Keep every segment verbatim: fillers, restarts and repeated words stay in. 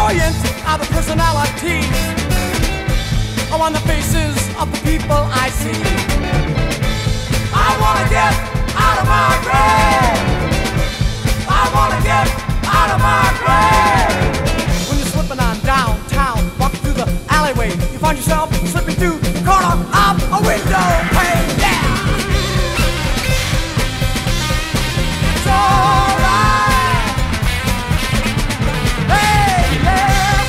Flamboyant are the personalities on the faces of the people I see. I wanna get out of my grave. I wanna get out of my grave. When you're slipping on downtown, walking through the alleyway, you find yourself slipping through the corner of a window pane. Yeah! It's alright. Hey, yeah.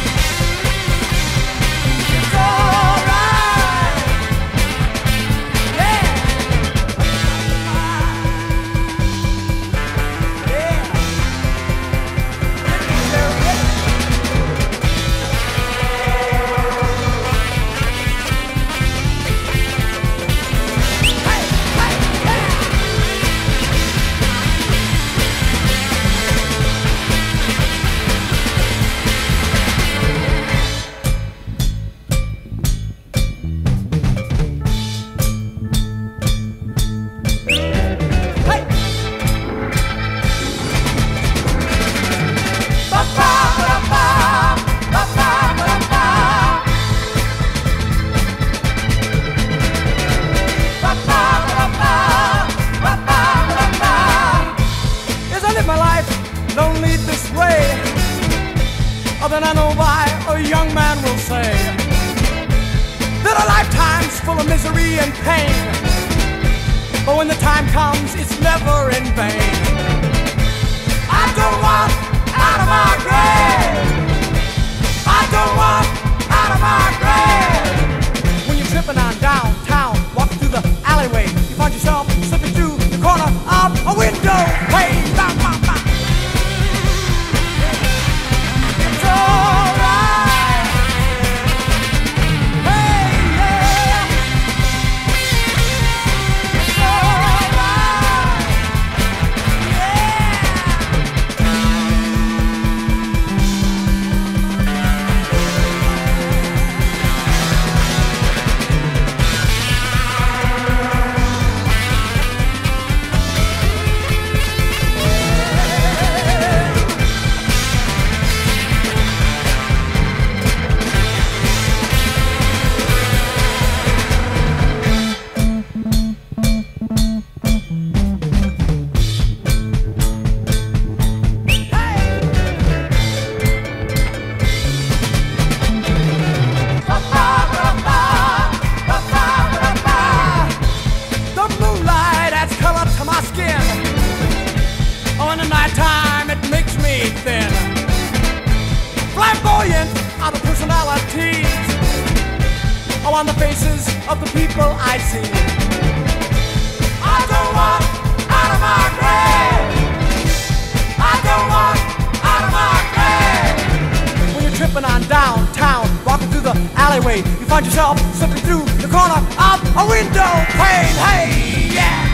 It's alright. Yeah. Yeah. Hey, hey, yeah. Hey. Ba-ba-ba-ba, ba-ba-ba-ba. Ba-ba-ba-ba, ba-ba-ba-ba. As I live my life lonely this way, oh, then I know why a young man will say that a lifetime's full of misery and pain, but when the time comes, it's never in vain. I don't want out of my grave. I don't want out of my grave. When you're tripping on downtown, walking through the alleyway, you find yourself slipping through the corner of a window pane. Ba, ba, ba. It's alright. Hey, yeah. It's alright. Yeah. The moonlight adds color to my skin. Oh, in the nighttime it makes me thin. Flamboyant are the personalities oh, on the faces of the people I see. I don't want out of my grave. I don't want out of my grave. When you're tripping on downtown, walking through the alleyway, you find yourself slipping through the corner of a window pane. Hey, yeah.